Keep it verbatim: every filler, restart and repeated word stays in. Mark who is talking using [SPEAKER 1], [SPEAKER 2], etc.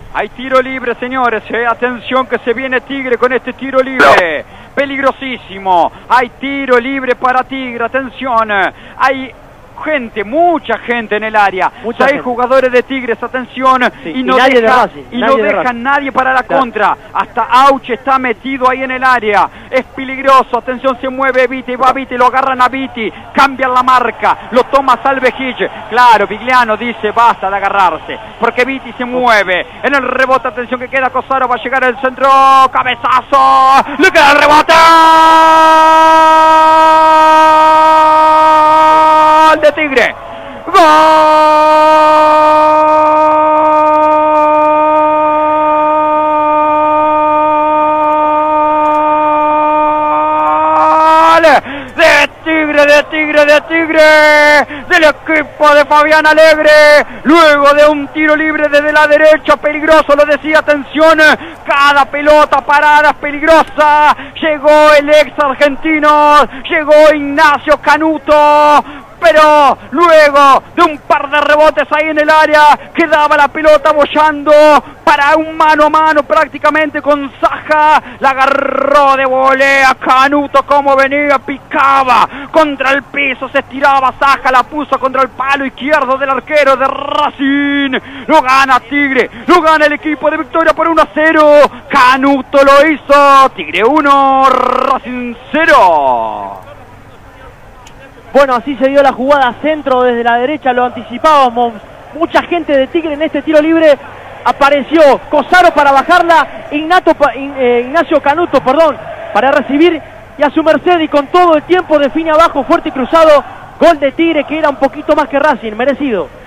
[SPEAKER 1] Hay tiro libre, señores, eh. Atención que se viene Tigre con este tiro libre. Peligrosísimo. Hay tiro libre para Tigre, atención. Hay gente, mucha gente en el área. Mucha hay gente. Jugadores de Tigres, atención. Sí, y no, y nadie deja, de y nadie no de deja nadie para la claro. contra. Hasta Auche está metido ahí en el área. Es peligroso, atención, se mueve Viti, va Viti, lo agarran a Viti. Cambian la marca, lo toma Salvejic. Claro, Vigliano dice basta de agarrarse, porque Viti se mueve. En el rebote, atención que queda Cosaro, va a llegar el centro. Cabezazo, le queda el rebote. De Tigre. ¡Gol! De Tigre, de Tigre, de Tigre, del equipo de Fabián Alegre, luego de un tiro libre desde la derecha, peligroso, lo decía, atención, cada pelota parada es peligrosa, llegó el ex argentino, llegó Ignacio Canuto, pero luego de un par de rebotes ahí en el área, quedaba la pelota bollando para un mano a mano prácticamente con Saja, la agarró de volea Canuto como venía, picaba contra el piso, se estiraba Saja, la puso contra el palo izquierdo del arquero de Racing, lo gana Tigre, lo gana el equipo de Victoria por uno a cero, Canuto lo hizo, Tigre uno, Racing cero.
[SPEAKER 2] Bueno, así se dio la jugada, centro desde la derecha, lo anticipábamos, mucha gente de Tigre en este tiro libre, apareció Cosaro para bajarla, Ignato, eh, Ignacio Canuto, perdón, para recibir y a su merced y con todo el tiempo define abajo, fuerte y cruzado, gol de Tigre que era un poquito más que Racing, merecido.